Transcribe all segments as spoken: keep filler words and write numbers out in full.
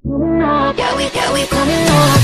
Yeah, we, yeah, we coming up.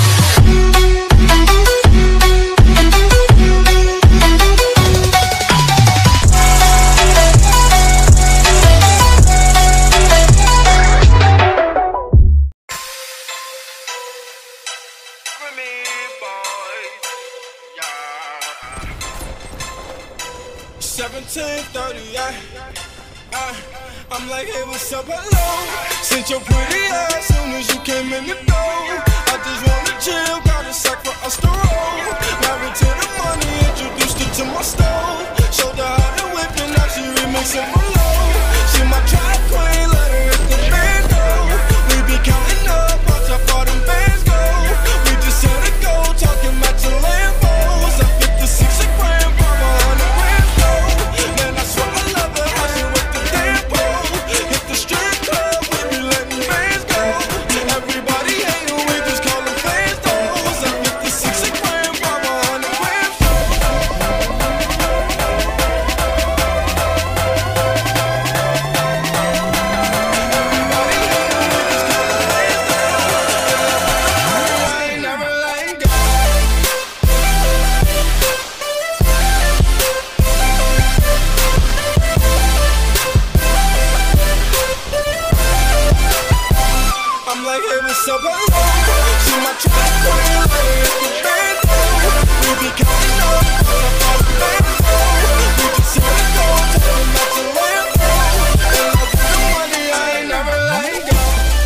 seventeen thirty-eight, uh, I'm like, hey, what's up, hello? Since your pretty ass soon as you came in the door. I just wanna chill, got a sack for us to roll. Married to the money, introduced her to my stove. Showed her how to whip and now she remixing for low. She my track queen, let her hit the bando. We be counting up, watch how far them bands go. We just hit a go, talking matching Lambos. I fifty-six a gram, by a hundred grams low. Man, I swear I love her, how she with the damn pole. Hit the strip club, we be letting bands go. Everybody hatin', we just call them fans those. I fifty-six a gram, by a hundred grams low. I'm like, hey, what's up, hello? She my track queen, let her hit the bando. We be counting up, watch how far the bands go. We just hit a go, talking matching Lambos. And love with the money, I ain't never letting go.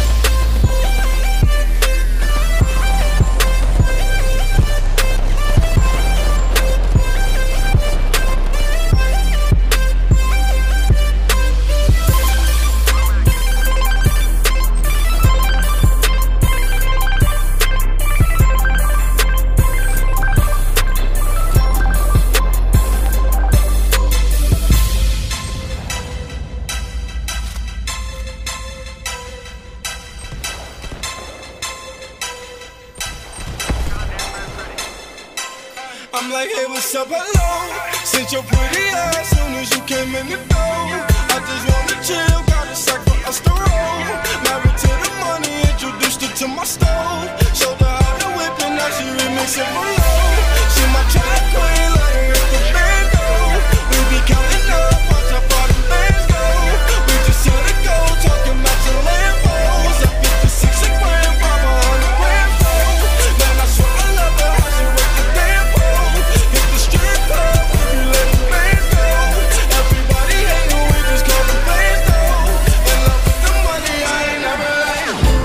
I'm like, hey, what's up, hello? Since your pretty ass soon as you came in the door. I just wanna chill, got a sack for us to roll. Married to the money, introduced her to my stove. Showed her how to whip and now she remixing for low. She my track queen, let her hit the bando. We be counting up, watch how far them bands go. We just hit a go, talking matching Lambos. I fifty-six a gram, by a hundred grams low. Man, I swear I love her, how she with the damn pole. Hit the strip club, we be letting bands go. Everybody hatin', we just call them fans though. In love with the money, I ain't never letting go.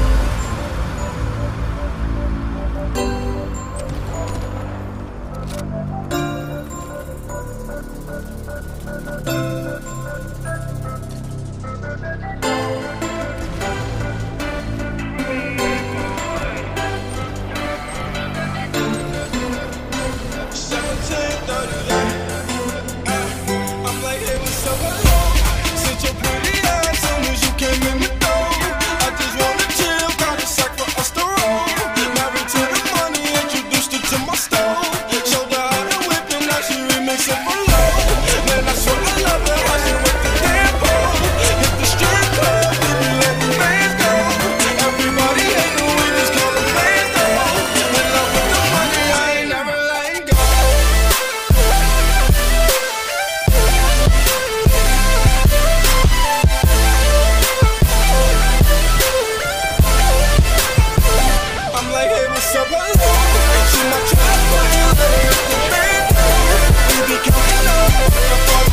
seventeen thirty-eight, uh, I'm like, hey, what's up, hello? Since your pretty ass soon as you came in the door. I just wanna chill, got a sack for us to roll. Married to the money, introduced her to my stove. Showed her how to whip and now she remixing for low. Man, I swear I love her, how she with the damn pole. Hit the strip club, we be letting bands go. Everybody hatin', we just call them fans though. In love with the money, I ain't never letting go. I'm like, hey, what's up, hello? She my track queen, let her hit the bando. We be counting up, watch how far